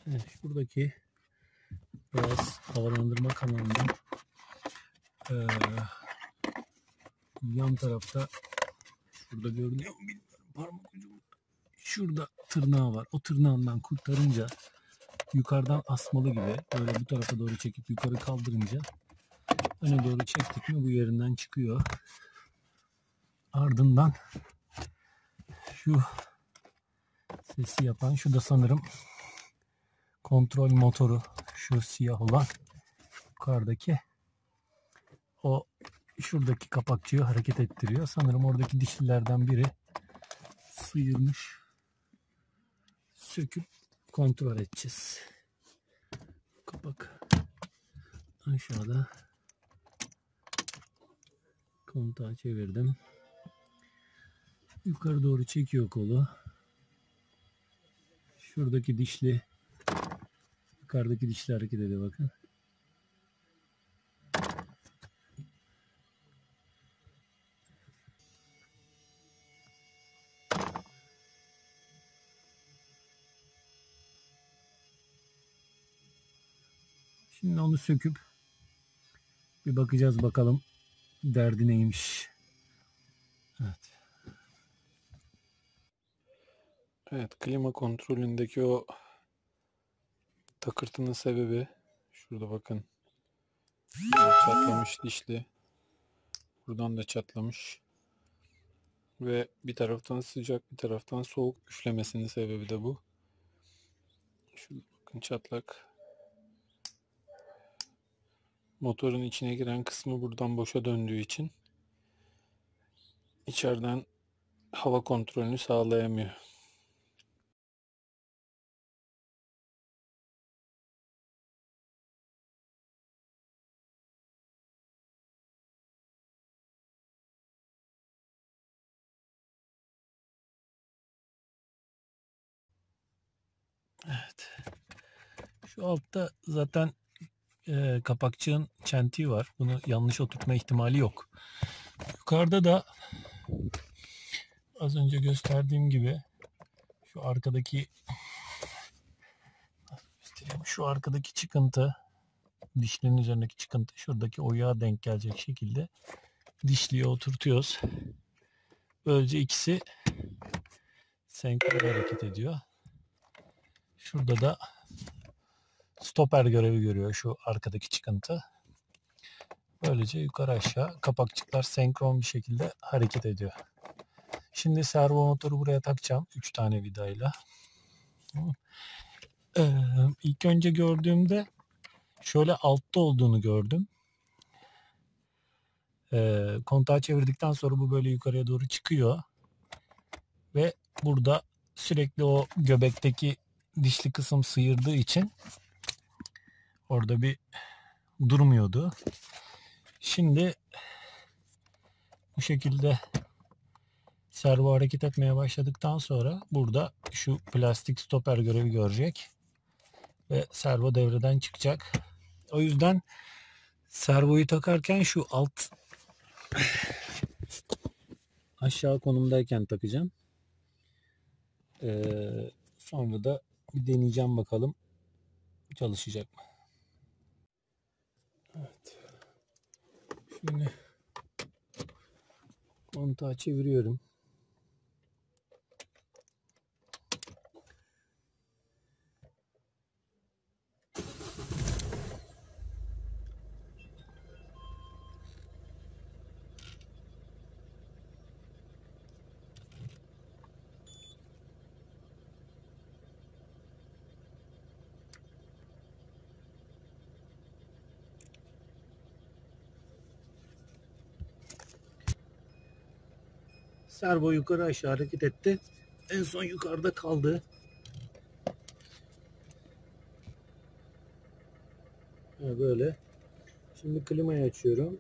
Evet, şuradaki beyaz havalandırma kanalının yan tarafta, şurada görünüyor mu bilmiyorum, parmak ucumda şurada tırnağı var. O tırnağından kurtarınca yukarıdan asmalı gibi böyle bu tarafa doğru çekip yukarı kaldırınca öne doğru çektik mi bu yerinden çıkıyor. Ardından şu sesi yapan, şu da sanırım kontrol motoru, şu siyah olan yukarıdaki, o şuradaki kapakçığı hareket ettiriyor. Sanırım oradaki dişlilerden biri sıyırmış. Söküp kontrol edeceğiz. Kapak aşağıda. Kontağı çevirdim. Yukarı doğru çekiyor kolu. Şuradaki dişli, yukarıdaki dişli hareket ediyor bakın. Şimdi onu söküp bir bakacağız bakalım derdi neymiş. Evet. Evet, klima kontrolündeki o takırtının sebebi şurada bakın. Çatlamış dişli. Buradan da çatlamış. Ve bir taraftan sıcak bir taraftan soğuk üflemesinin sebebi de bu. Şurada bakın çatlak. Motorun içine giren kısmı buradan boşa döndüğü için içeriden hava kontrolünü sağlayamıyor. Evet. Şu altta zaten kapakçığın çentiği var. Bunu yanlış oturtma ihtimali yok. Yukarıda da az önce gösterdiğim gibi şu arkadaki, şu arkadaki çıkıntı, dişlinin üzerindeki çıkıntı şuradaki oyuğa denk gelecek şekilde dişliye oturtuyoruz. Böylece ikisi senkron hareket ediyor. Şurada da stoper görevi görüyor şu arkadaki çıkıntı. Böylece yukarı aşağı kapakçıklar senkron bir şekilde hareket ediyor. Şimdi servo motoru buraya takacağım 3 tane vidayla. İlk önce gördüğümde şöyle altta olduğunu gördüm. Kontağı çevirdikten sonra bu böyle yukarıya doğru çıkıyor. Ve burada sürekli o göbekteki dişli kısım sıyırdığı için orada bir durmuyordu. Şimdi bu şekilde servo hareket etmeye başladıktan sonra burada şu plastik stoper görevi görecek ve servo devreden çıkacak. O yüzden servoyu takarken şu alt aşağı konumdayken takacağım. Sonra da bir deneyeceğim bakalım çalışacak mı. Evet. Şimdi kontağı çeviriyorum. Servo yukarı aşağı hareket etti. En son yukarıda kaldı. Böyle. Şimdi klimayı açıyorum.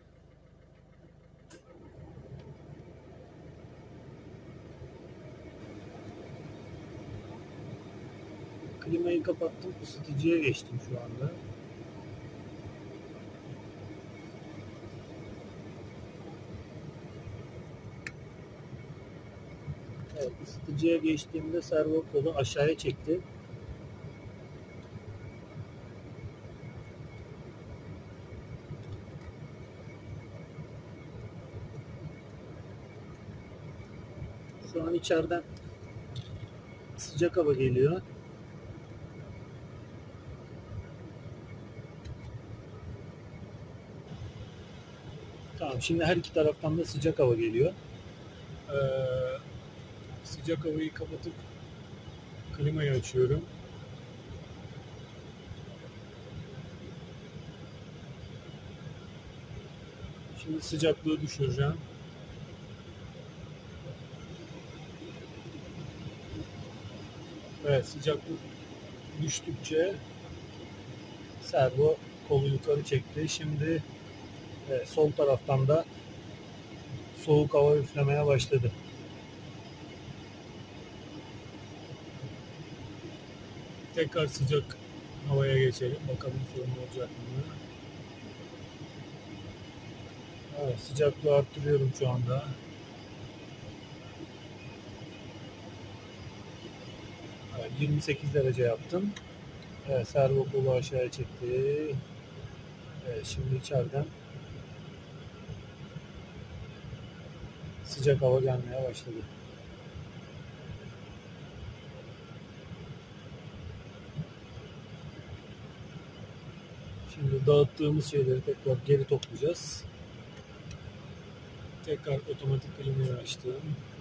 Klimayı kapattım. Isıtıcıya geçtim şu anda. Evet, ısıtıcıya geçtiğimde servo kolu aşağıya çekti. Şu an içeriden sıcak hava geliyor. Tamam, şimdi her iki taraftan da sıcak hava geliyor. Ee, Sıcak havayı kapatıp klimayı açıyorum. Şimdi sıcaklığı düşüreceğim. Evet, sıcaklık düştükçe servo kolu yukarı çekti. Şimdi sol taraftan da soğuk hava üflemeye başladı. Tekrar sıcak havaya geçelim. Bakalım sorun olacak mı? Evet, sıcaklığı arttırıyorum şu anda. Evet, 28 derece yaptım. Evet, servo kolu aşağıya çekti. Evet, şimdi içeriden sıcak hava gelmeye başladı. Şimdi dağıttığımız şeyleri tekrar geri toplayacağız. Tekrar otomatik klimayı açtım.